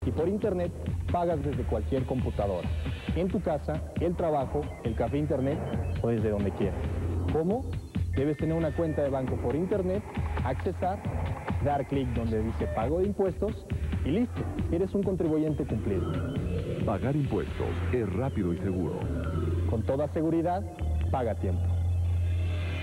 Y por internet pagas desde cualquier computadora, en tu casa, el trabajo, el café internet o desde donde quieras. ¿Cómo? Debes tener una cuenta de banco por internet, accesar, dar clic donde dice pago de impuestos y listo, eres un contribuyente cumplido. Pagar impuestos es rápido y seguro. Con toda seguridad, paga a tiempo.